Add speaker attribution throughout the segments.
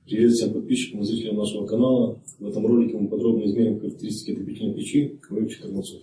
Speaker 1: Привет всем подписчикам и зрителям нашего канала. В этом ролике мы подробно измерим характеристики отопительной печи КВ-14.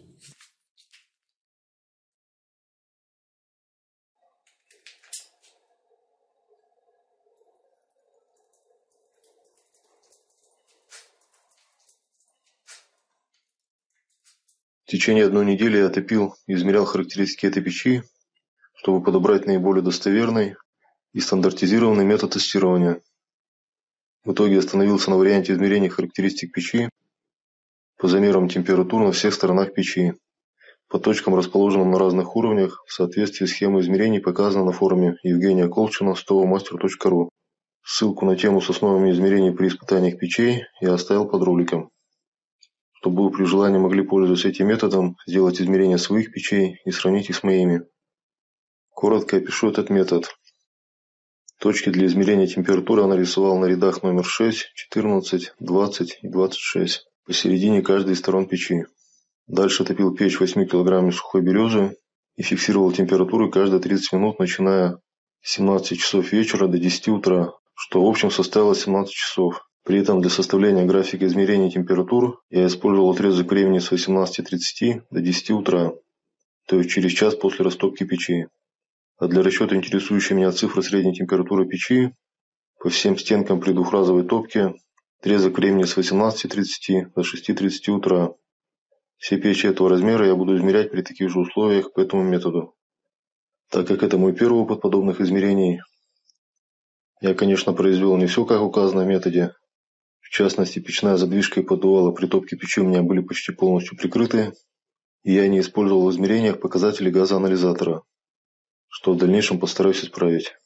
Speaker 1: В течение одной недели я отопил и измерял характеристики этой печи, чтобы подобрать наиболее достоверный и стандартизированный метод тестирования. В итоге остановился на варианте измерения характеристик печи по замерам температур на всех сторонах печи, по точкам, расположенным на разных уровнях, в соответствии с схемой измерений, показана на форуме Евгения Колчина stovomaster.ru. Ссылку на тему с основами измерений при испытаниях печей я оставил под роликом, чтобы вы при желании могли пользоваться этим методом, сделать измерения своих печей и сравнить их с моими. Коротко опишу этот метод. Точки для измерения температуры я нарисовал на рядах номер 6, 14, 20 и 26 посередине каждой из сторон печи. Дальше топил печь 8 кг сухой березы и фиксировал температуру каждые 30 минут, начиная с 17 часов вечера до 10 утра, что в общем составило 17 часов. При этом для составления графика измерения температур я использовал отрезок времени с 18:30 до 10 утра, то есть через час после растопки печи. А для расчета интересующей меня цифры средней температуры печи по всем стенкам при двухразовой топке отрезок времени с 18:30 до 6:30 утра. Все печи этого размера я буду измерять при таких же условиях по этому методу. Так как это мой первый опыт подобных измерений, я, конечно, произвел не все, как указано в методе. В частности, печная задвижка и поддувало при топке печи у меня были почти полностью прикрыты, и я не использовал в измерениях показатели газоанализатора, что в дальнейшем постараюсь исправить.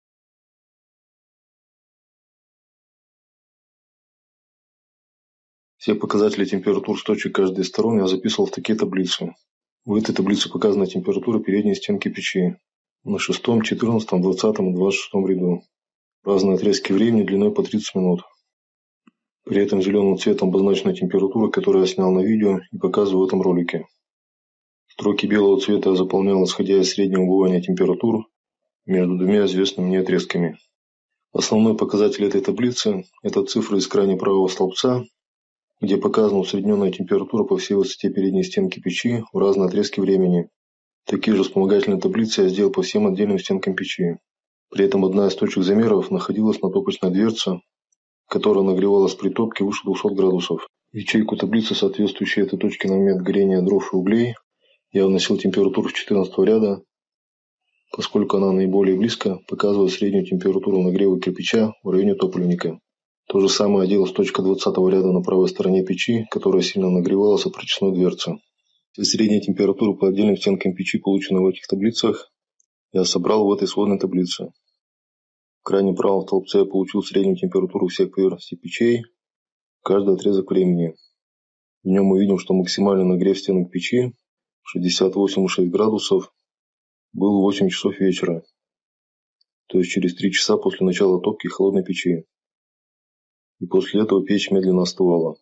Speaker 1: Все показатели температур с точек каждой из сторон я записывал в такие таблицы. В этой таблице показана температура передней стенки печи на 6, 14, 20 и 26 ряду. Разные отрезки времени длиной по 30 минут. При этом зеленым цветом обозначена температура, которую я снял на видео и показываю в этом ролике. Строки белого цвета я заполнял, исходя из среднего убывания температур между двумя известными мне отрезками. Основной показатель этой таблицы – это цифры из крайне правого столбца, где показана усредненная температура по всей высоте передней стенки печи в разные отрезки времени. Такие же вспомогательные таблицы я сделал по всем отдельным стенкам печи. При этом одна из точек замеров находилась на топочной дверце, которая нагревалась при топке выше 200 градусов. В ячейку таблицы, соответствующей этой точке на момент горения дров и углей, я вносил температуру с 14 ряда, поскольку она наиболее близко показывает среднюю температуру нагрева кирпича в районе топливника. То же самое я делал с точки 20 ряда на правой стороне печи, которая сильно нагревалась от прочной дверцы. Все средние температуры по отдельным стенкам печи, полученные в этих таблицах, я собрал в этой сводной таблице. В крайнем правом столбце я получил среднюю температуру всех поверхностей печей, каждый отрезок времени. В нем мы видим, что максимальный нагрев стенок печи 68,6 градусов был в 8 часов вечера, то есть через 3 часа после начала топки холодной печи. И после этого печь медленно остывала.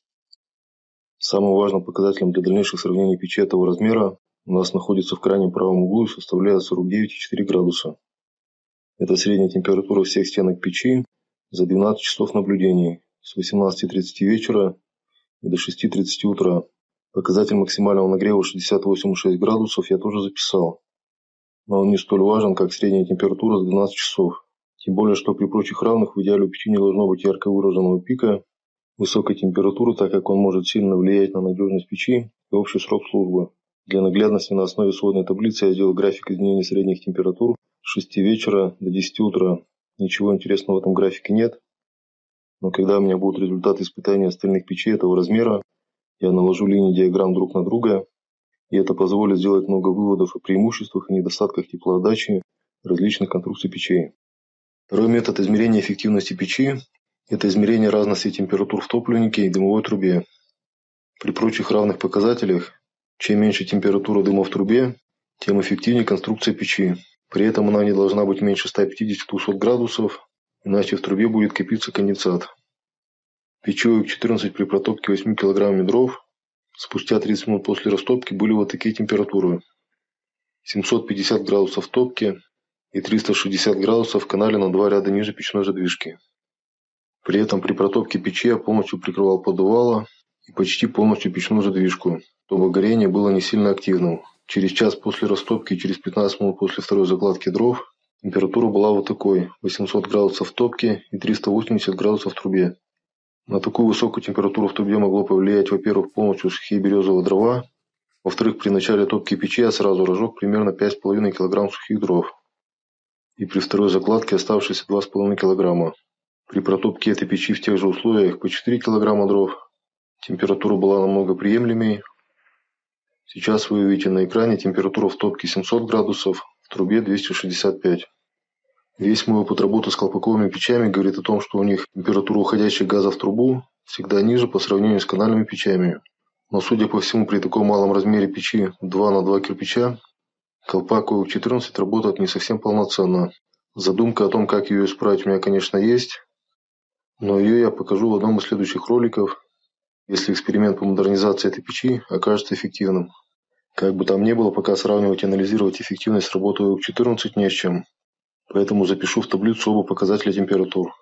Speaker 1: Самым важным показателем для дальнейших сравнений печи этого размера у нас находится в крайнем правом углу и составляет 49,4 градуса. Это средняя температура всех стенок печи за 12 часов наблюдений с 18:30 вечера и до 6:30 утра. Показатель максимального нагрева 68,6 градусов я тоже записал, но он не столь важен, как средняя температура за 12 часов. Тем более, что при прочих равных в идеале у печи не должно быть ярко выраженного пика высокой температуры, так как он может сильно влиять на надежность печи и общий срок службы. Для наглядности на основе сводной таблицы я сделал график изменения средних температур с 6 вечера до 10 утра. Ничего интересного в этом графике нет, но когда у меня будут результаты испытания остальных печей этого размера, я наложу линии диаграмм друг на друга, и это позволит сделать много выводов о преимуществах и недостатках теплоотдачи различных конструкций печей. Второй метод измерения эффективности печи – это измерение разности температур в топливнике и дымовой трубе. При прочих равных показателях, чем меньше температура дыма в трубе, тем эффективнее конструкция печи. При этом она не должна быть меньше 150-200 градусов, иначе в трубе будет копиться конденсат. Печи 14 при протопке 8 кг дров спустя 30 минут после растопки были вот такие температуры: 750 градусов в топке и 360 градусов в канале на 2 ряда ниже печной задвижки. При этом при протопке печи я полностью прикрывал поддувало и почти полностью печную задвижку, чтобы горение было не сильно активным. Через час после растопки и через 15 минут после второй закладки дров температура была вот такой: 800 градусов в топке и 380 градусов в трубе. На такую высокую температуру в трубе могло повлиять, во-первых, полностью сухие березовые дрова, во-вторых, при начале топки печи я сразу разжег примерно 5,5 кг сухих дров, и при второй закладке оставшиеся 2,5 кг. При протопке этой печи в тех же условиях по 4 кг дров температура была намного приемлемей. Сейчас вы видите на экране температура в топке 700 градусов, в трубе 265. Весь мой опыт работы с колпаковыми печами говорит о том, что у них температура уходящих газов в трубу всегда ниже по сравнению с канальными печами. Но, судя по всему, при таком малом размере печи 2 на 2 кирпича, колпак ОУК-14 работает не совсем полноценно. Задумка о том, как ее исправить, у меня, конечно, есть, но ее я покажу в одном из следующих роликов, если эксперимент по модернизации этой печи окажется эффективным. Как бы там ни было, пока сравнивать и анализировать эффективность работы ОУК-14 не с чем. Поэтому запишу в таблицу оба показателя температур.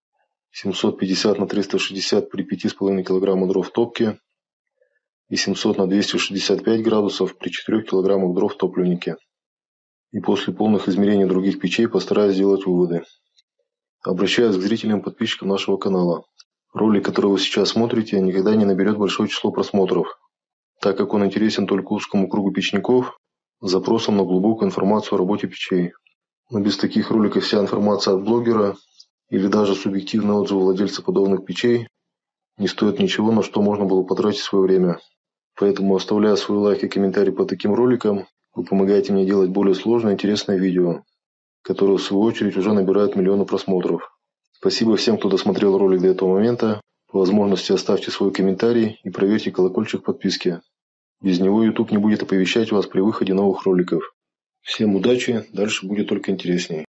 Speaker 1: 750 на 360 при 5,5 кг дров в топке и 700 на 265 градусов при 4 кг дров в топливнике. И после полных измерений других печей постараюсь сделать выводы. Обращаюсь к зрителям и подписчикам нашего канала. Ролик, который вы сейчас смотрите, никогда не наберет большое число просмотров, так как он интересен только узкому кругу печников с запросом на глубокую информацию о работе печей. Но без таких роликов вся информация от блогера или даже субъективные отзывы владельца подобных печей не стоит ничего, на что можно было потратить свое время. Поэтому, оставляя свой лайк и комментарий по таким роликам, вы помогаете мне делать более сложные и интересные видео, которые в свою очередь уже набирают миллионы просмотров. Спасибо всем, кто досмотрел ролик до этого момента. По возможности оставьте свой комментарий и проверьте колокольчик подписки. Без него YouTube не будет оповещать вас при выходе новых роликов. Всем удачи, дальше будет только интереснее.